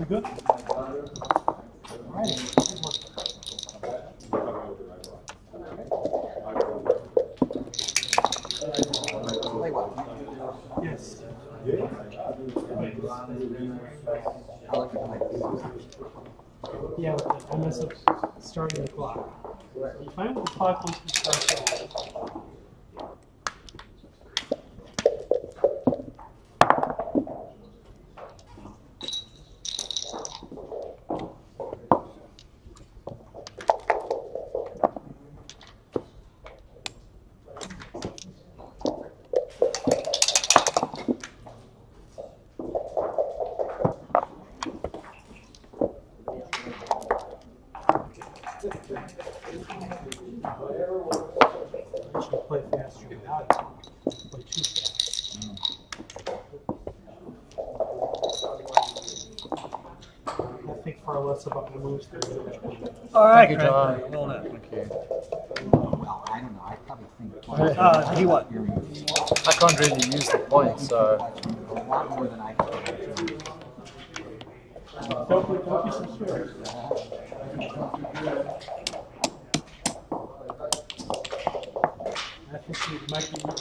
You good? Yes. Yeah, I mess up starting the clock. You find the clock once you start going. I should play faster without it. Play too fast. I think far less about the moves than the moves. All right, Thank you, John. Well done. Thank you. Well, I don't know. I probably think. He what? I can't really use the point, so. A lot more than I can. Don't be so serious. I think you might be.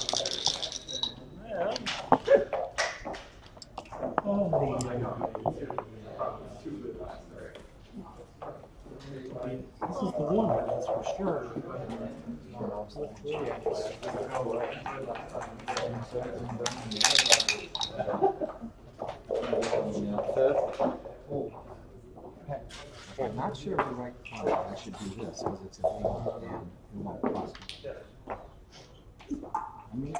This is the one, that's for sure. I'm not sure of the right point. I should do this because it's a big and it won't cost me. I mean,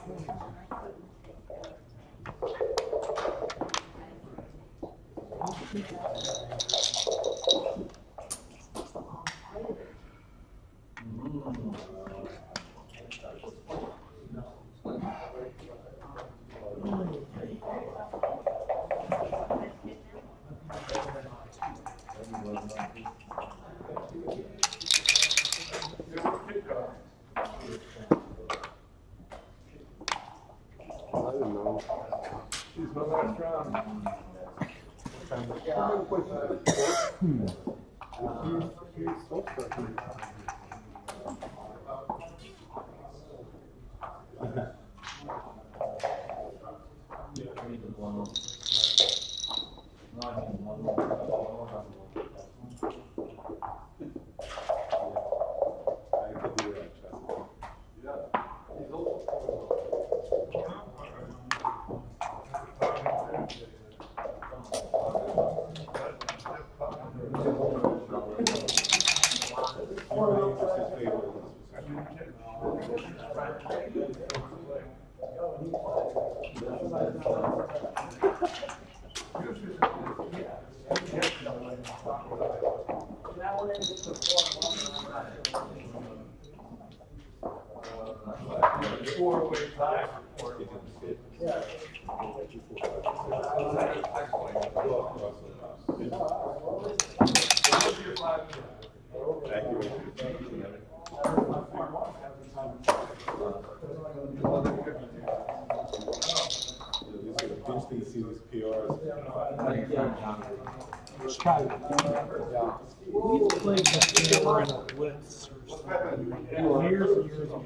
We've played before in a blitz or something. Years and years ago.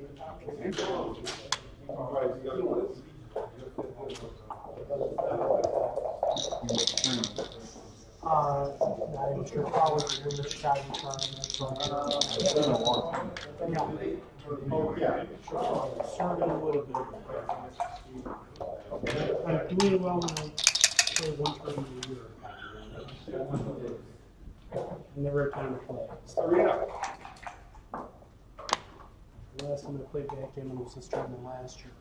Not even sure, probably in the Chicago tournament. Yeah. Certainly would have been. I'm doing well when I play one tournament a year. Never had time to play. The last time I played backgammon was this tournament last year.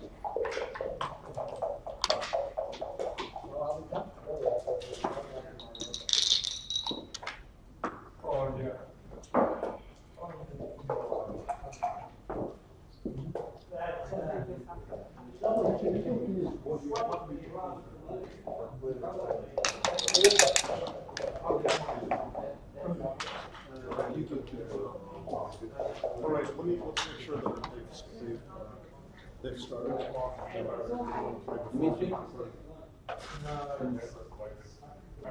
All right, let's make sure that they've started.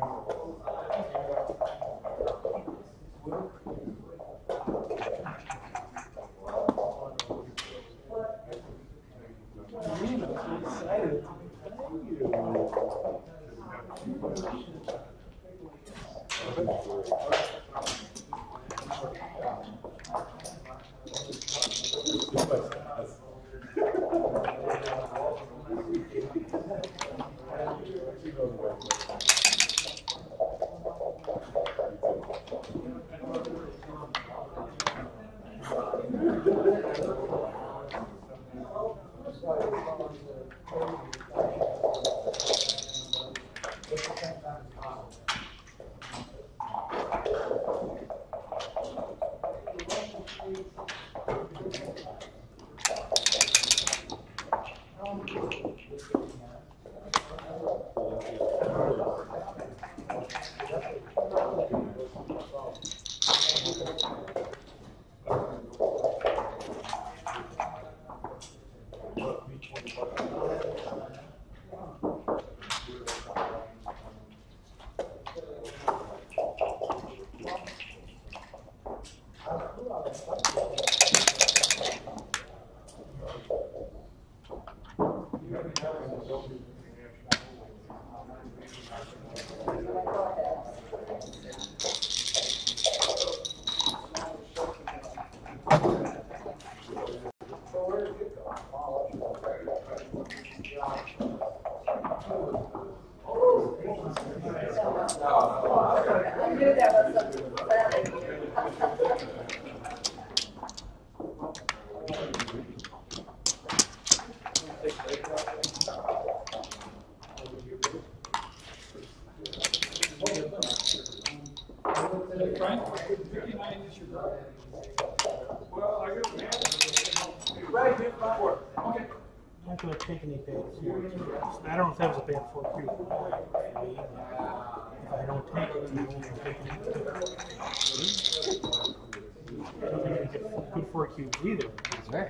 I knew that was something pathetic. I'm not going to take any bad 4Q. I don't know if that was a bad 4Q. If I don't take it, then I won't take it. I don't think I get good 4Q either. That's right.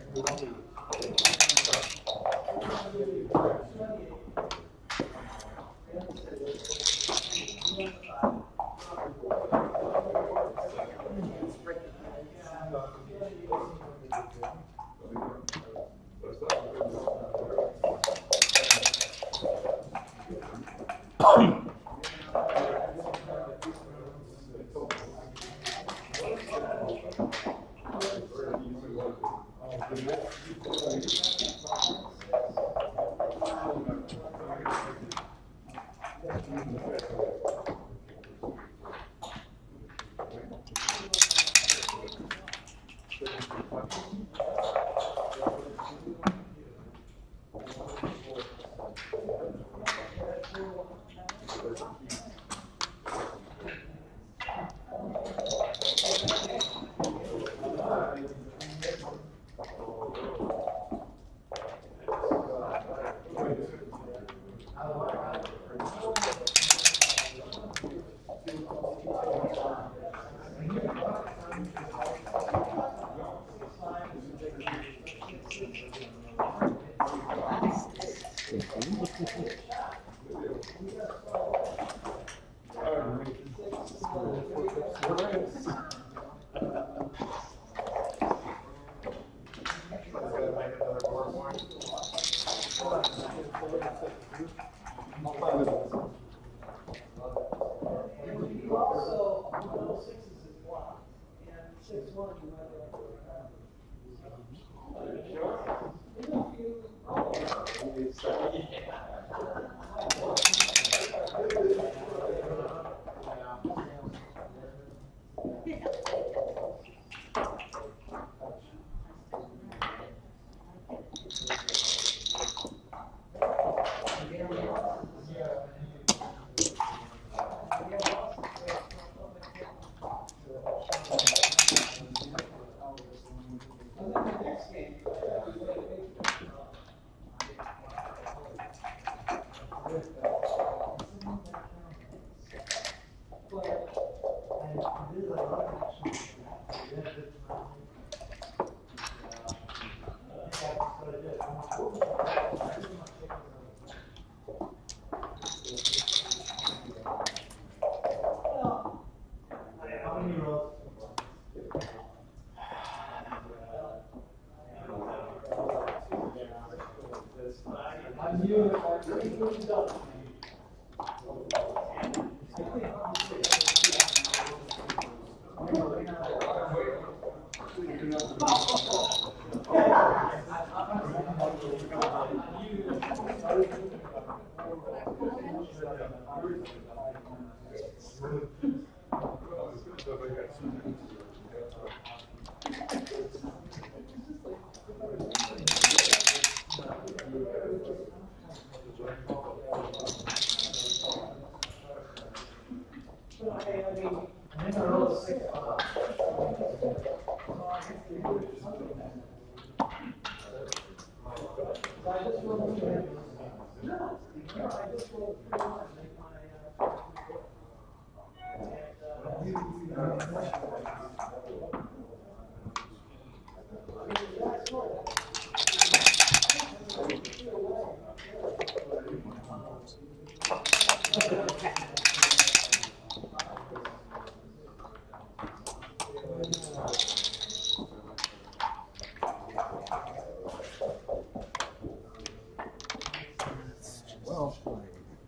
Well played.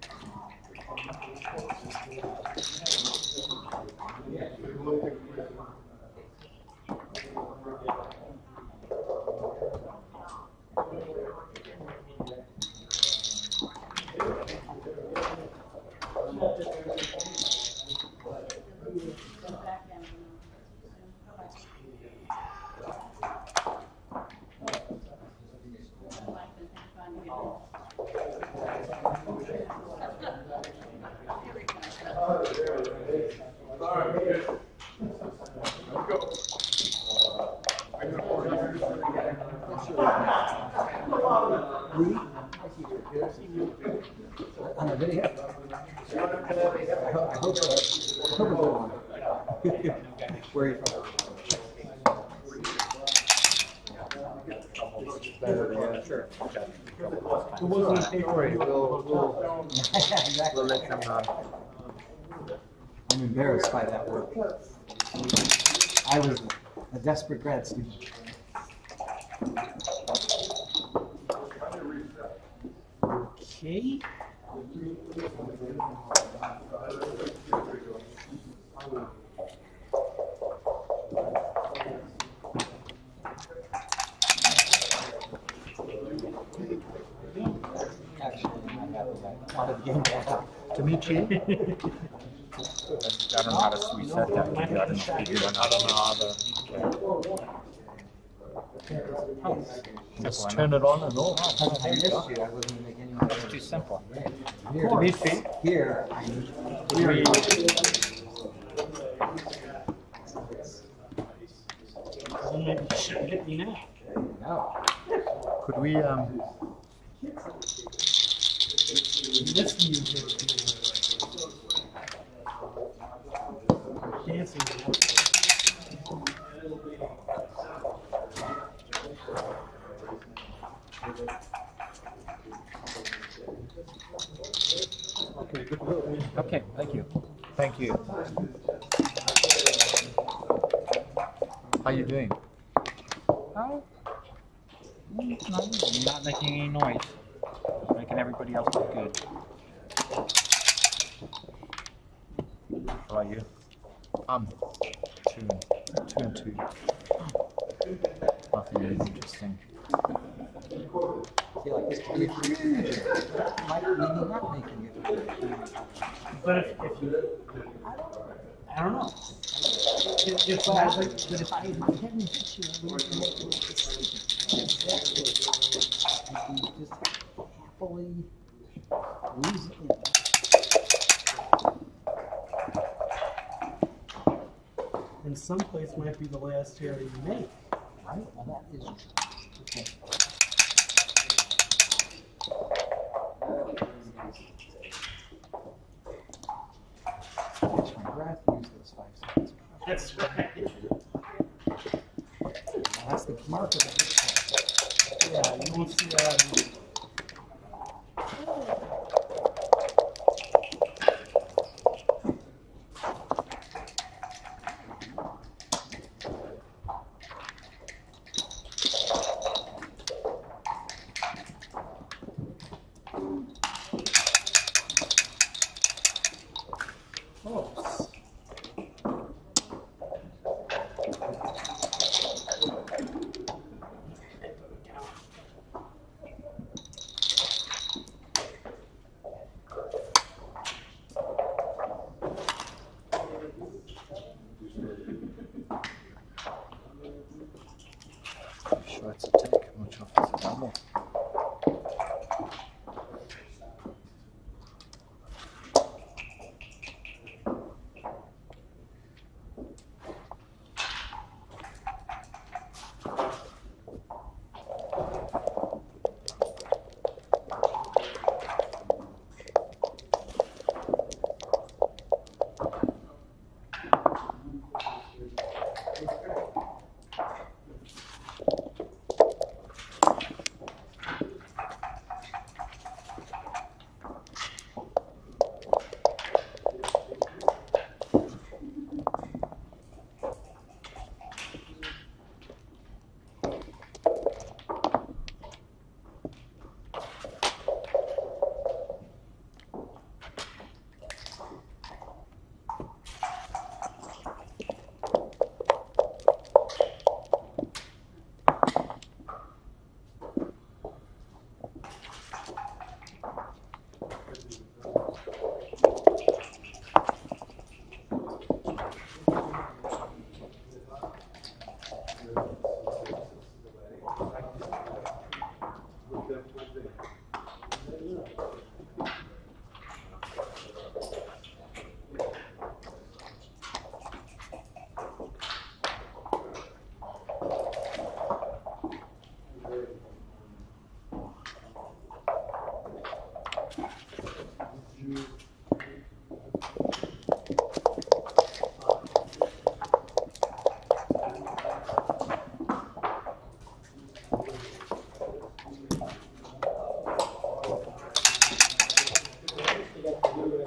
On a video? I hope so. I hope it's on. Where are you from? Yeah, sure. It wasn't a paper. Exactly. We'll let them I'm embarrassed by that work. I was a desperate grad student. Okay. Actually, I'm happy I wanted the game to end up. Dimitri? I don't know how to reset that. I don't know how to. Just turn it on and off. I missed you. I wasn't making any noise. It's too simple. Here, Dimitri? here, We, Maybe you should hit me now. no. could we, This music. Dancing. okay, thank you. Thank you. How you doing? Oh, not making any noise. Making everybody else look good. How about you? Two and two. Nothing really interesting. See, like this could be a huge. Might maybe not making it. But if you, I don't know. If I, but if I hadn't hit you, I wouldn't make a decision. Exactly. You just happily lose it. And someplace might be the last area you make. Right? Well, that is true. Okay. Catch my breath, use those 5 seconds. That's right. That's the mark of it. Yeah, you won't see that. Close.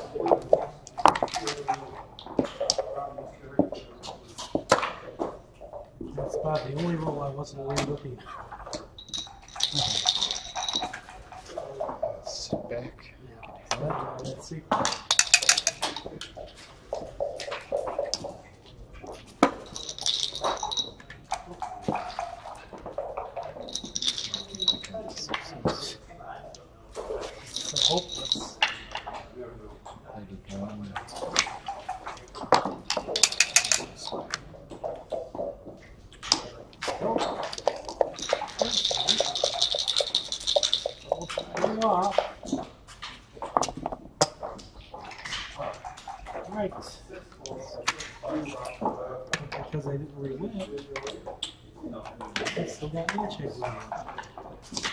That's about the only role I wasn't really looking at. Sit back. Yeah. Let's see. So hopeless. Right. Because I didn't re-win, I still got milkshake with me.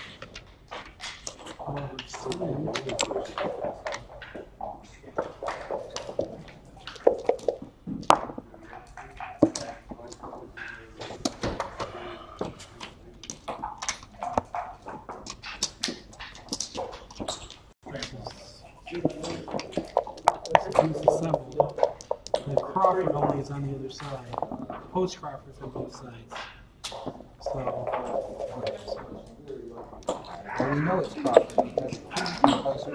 Assembled. The Crawford only is on the other side. Post Crawford's on both sides. So Well, we know it's Crawford because post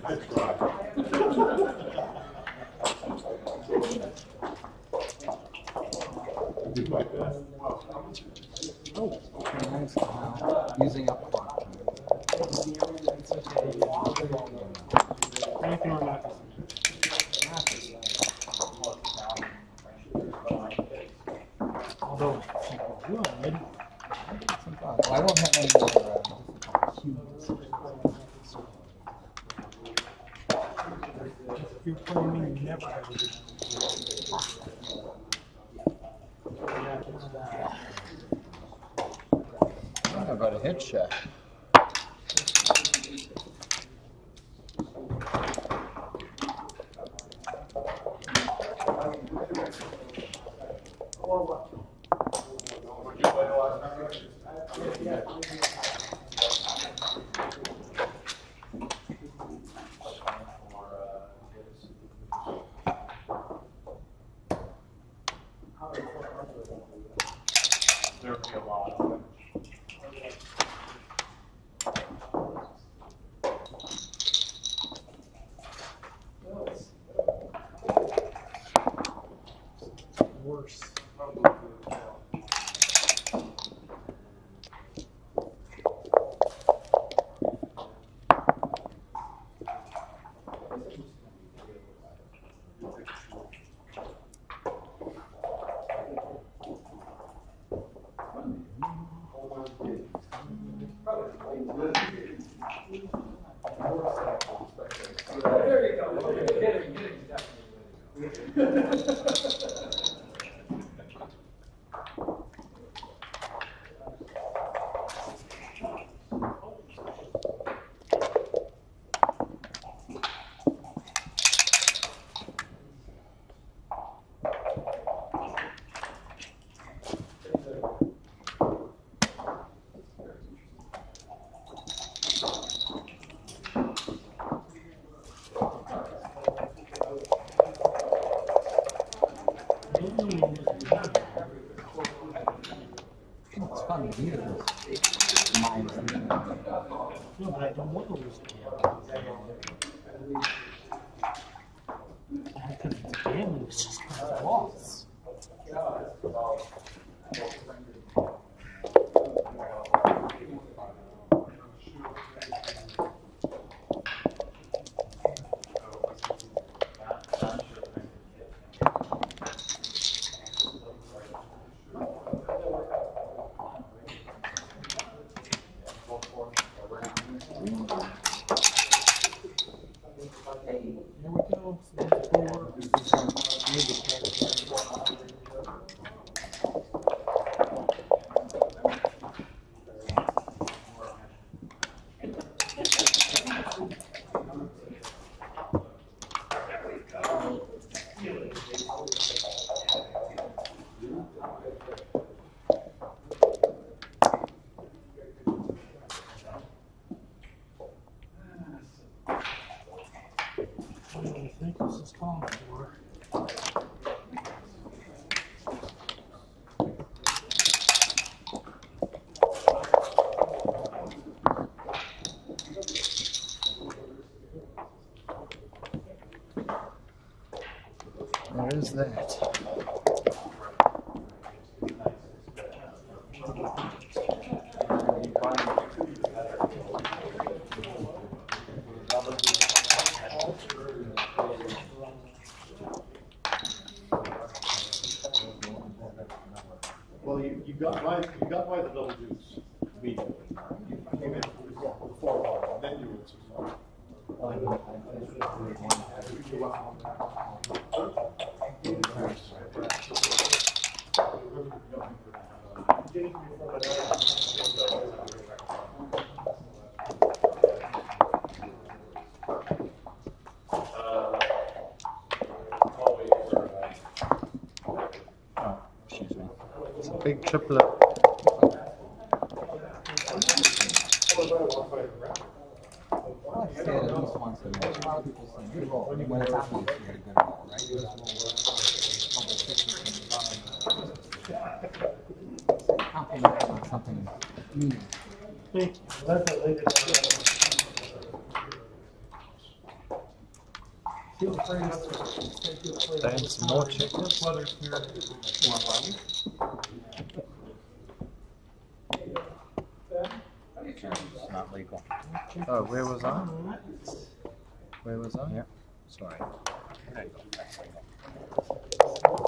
nice now, using up clock time. it's okay. Anything wrong with although people would. Well, I won't have any more difficult cues. If you're playing me, you never have a good How about a head shot? There would be a lot of them. worse. It's fun to hear this. Minds. No, but I don't want to lose the game. Because it's a gambling, it's just a loss. Here we go. I think think this is calling for. There is that. Well, you got by the double deuce immediately. You came in before one, and then you went 6-1. Oh, excuse me. It's a big triplet. I like to say it at least once a year. A lot of people say good roll. When it's happening, you get a good roll, right? You just roll a couple sixes from the bottom. Compliment them on something meaningful. Thank you. That's a later. Feel free to Then some more checkers. Weather's here. It's not legal. Oh, where was I? Where was I? Yeah. Sorry. There you go. That's legal.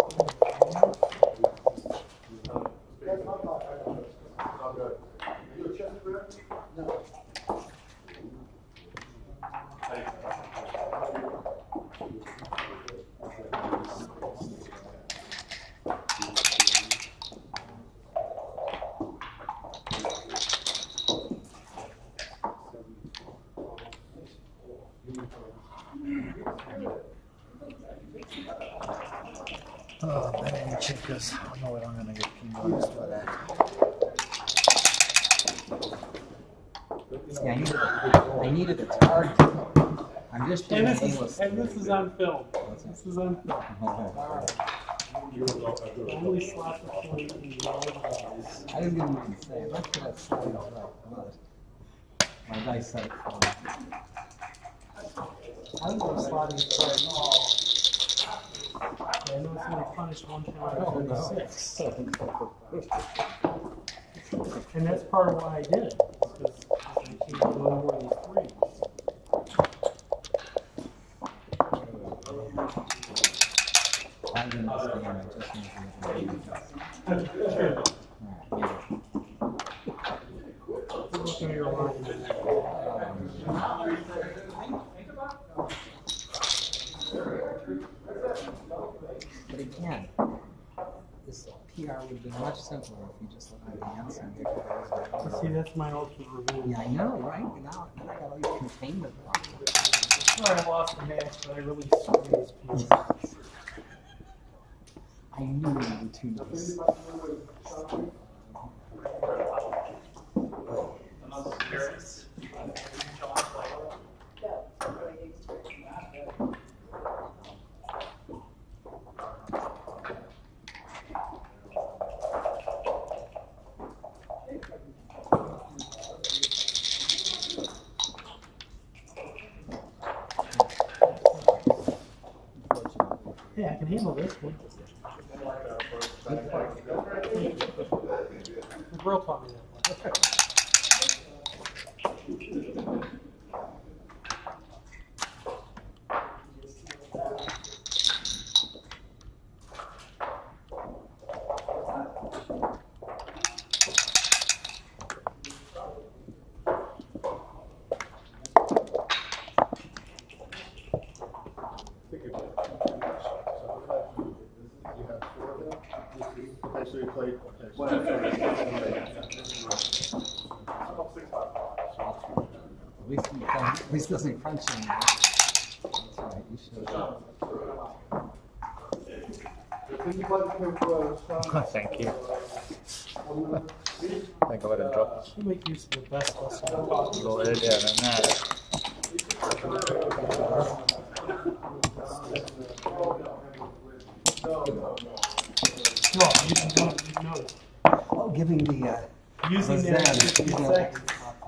Oh, banana checkers. I know what I'm going to get penalized for that. See, I needed a target. I'm just doing aimless. And this is on film. This is on film. Only slot the point in the eyes. I didn't even say. I'm not sure that slide is right. But my dice said it for me. I was going to slot in right. I know it's going to punish 1 pound of 36. And that's part of why I did it. Because I can't do any more of these threes. I didn't understand. I just need to Sure. Alright, Look at your line. but again, this PR would be much simpler if you just looked at the answer. See, that's my ultimate revenge. Yeah, I know, right? Now I got all these containment problems. Sorry, I lost the match, but I really squeezed pieces. I knew you were too nice. Yeah, I can handle this one. The girl taught me that one. So you played. At least doesn't crunch anymore. That's right, you should. Thank you. I think I would have dropped She'll make use of the best lesson. a little earlier than that. giving the Using the their Zen, 50 you know, seconds.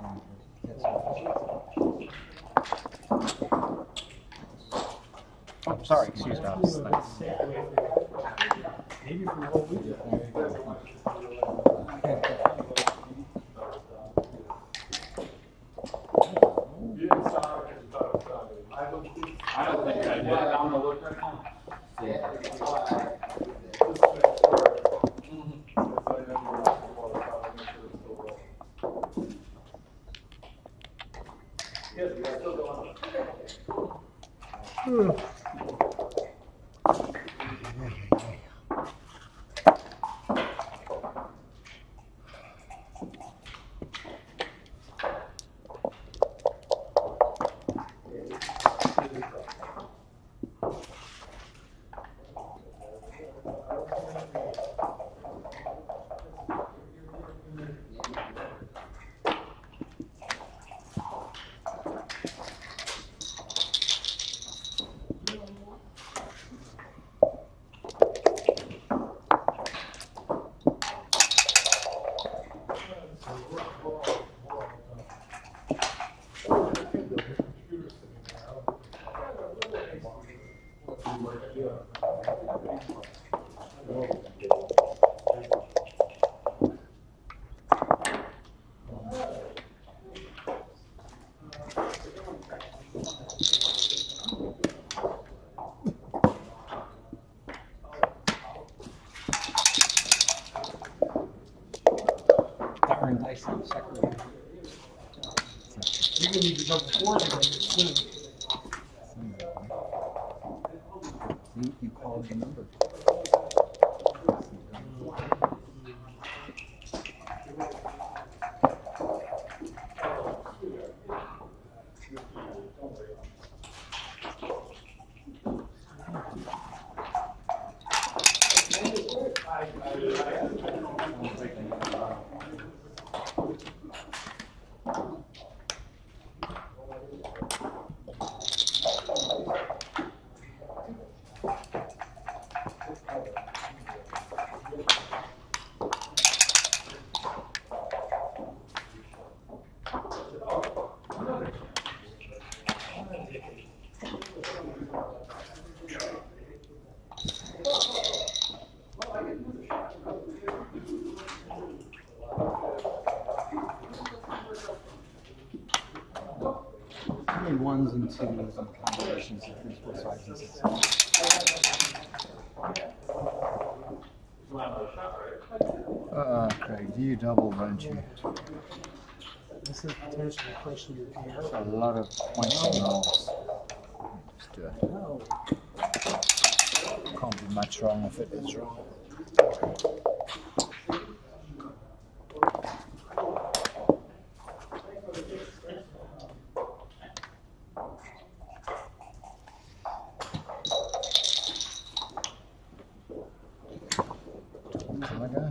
Oh, sorry, excuse me. Thanks. Maybe for the whole week. I don't think I did. I'm gonna look right now. Darn Dyson secretary. You're gonna need to double four to get it soon. You called the number. How many ones and twos and combinations of 3, 4, 5, and 6? Craig, you double, don't you? This is potentially pushing your pair. That's a lot of points and rolls. Just do it. No. Can't be much wrong if it is wrong. Tiger.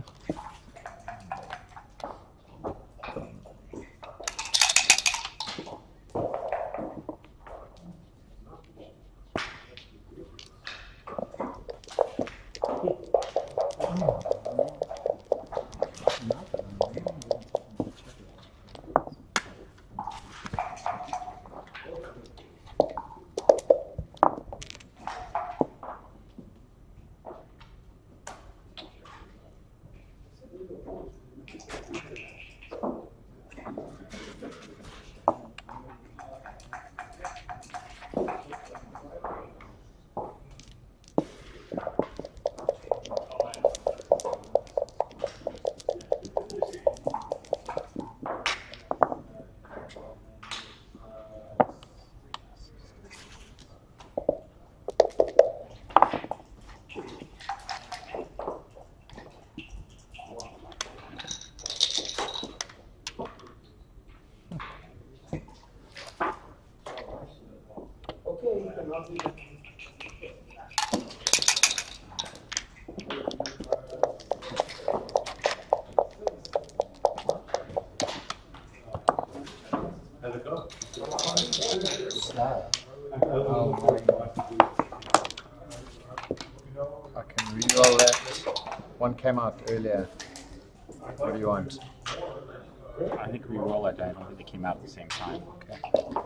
How'd it go? I can re-roll that. One came out earlier. What do you want? I think we roll it. I don't think they came out at the same time. Okay.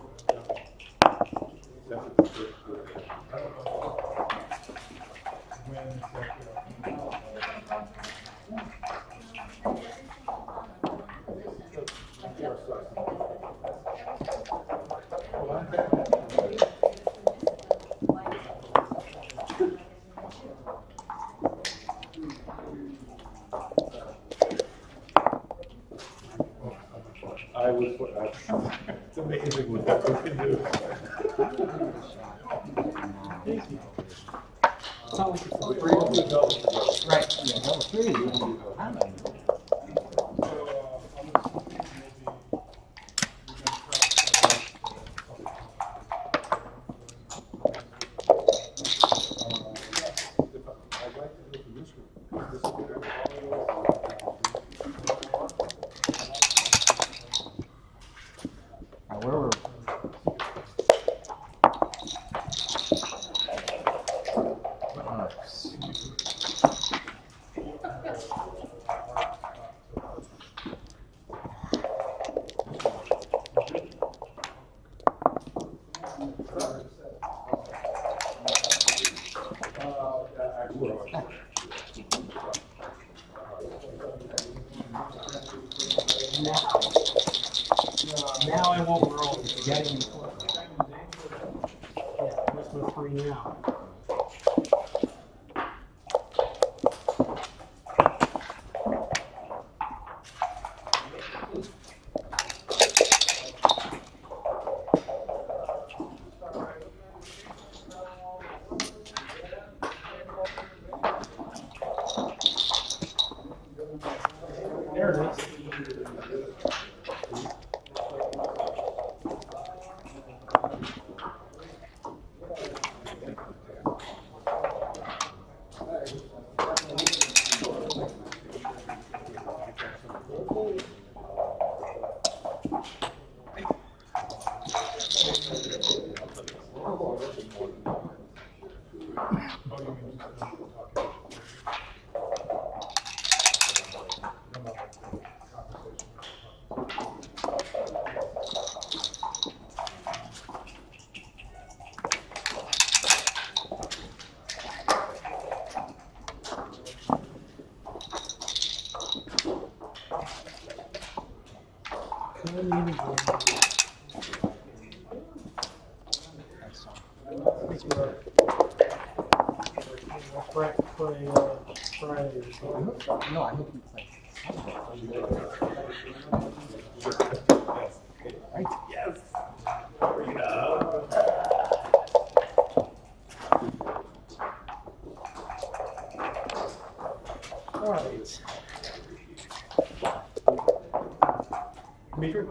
I was, it's amazing what that book can do. It's not like it's Right. Yeah, level 3. I don't know. Now, where were now I won't roll. It's getting important. Yeah, what's my 3 now? There it is. No, I hope you play. Right? Yes. All right. Dimitri?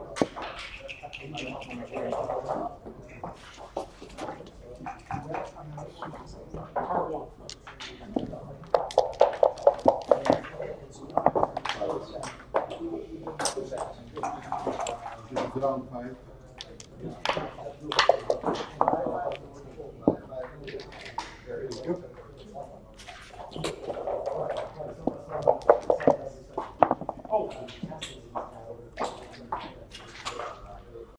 Part 1. Ground pipe. There you go.